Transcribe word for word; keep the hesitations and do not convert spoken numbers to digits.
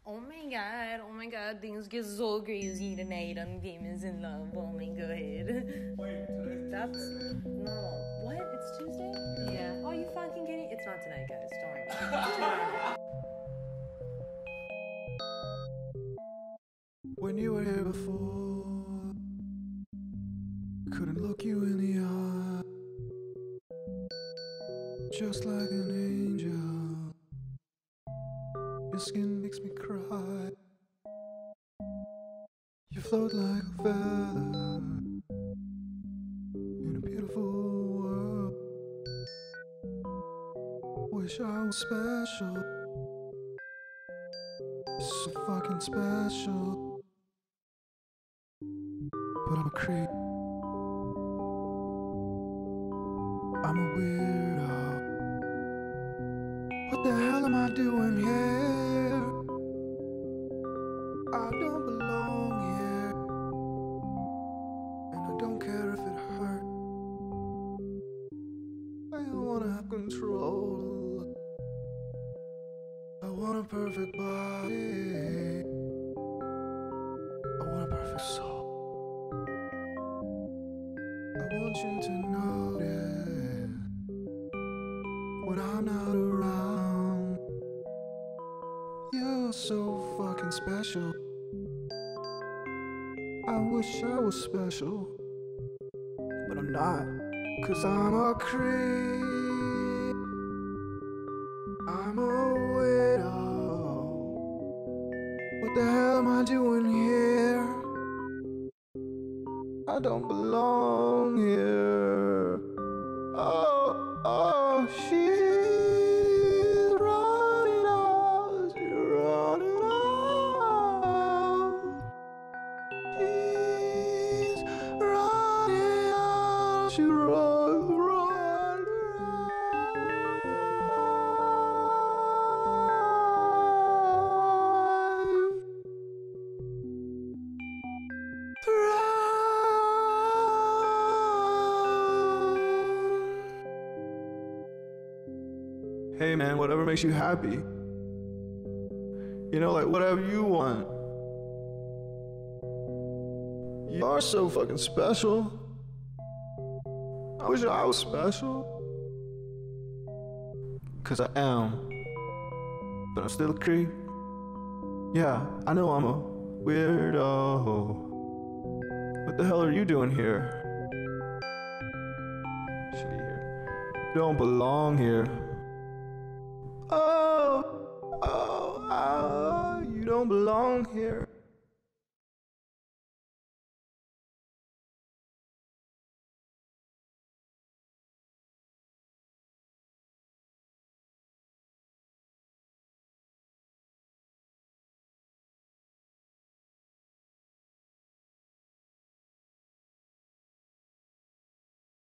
Oh my god, oh my god, things get so crazy tonight on Gamers in Love. Oh my god. Wait, today's That's Tuesday, man. no. What? It's Tuesday? Yeah. Oh, you fucking kidding? It's not tonight, guys. Don't worry about it. Tomorrow. When you were here before, couldn't look you in the eye, just like an angel. Your skin makes me cry. You float like a feather in a beautiful world. Wish I was special, so fucking special. But I'm a creep, I'm a weirdo. What the hell am I doing here? I don't belong here, and I don't care if it hurt. I wanna have control. I want a perfect body, I want a perfect soul. I want you to notice when I'm not around. You're so fucking special. I wish I was special, but I'm not, 'cause I'm a creep, I'm a widow. What the hell am I doing here? I don't belong here. Oh, oh, she's running out, she's running out. She's running out, she runs, runs, runs. Hey man, whatever makes you happy. You know, like whatever you want. You are so fucking special. I wish I was special. 'Cause I am. But I'm still a creep. Yeah, I know I'm a weirdo. What the hell are you doing here? Should be here. You don't belong here. Oh, oh, oh, you don't belong here.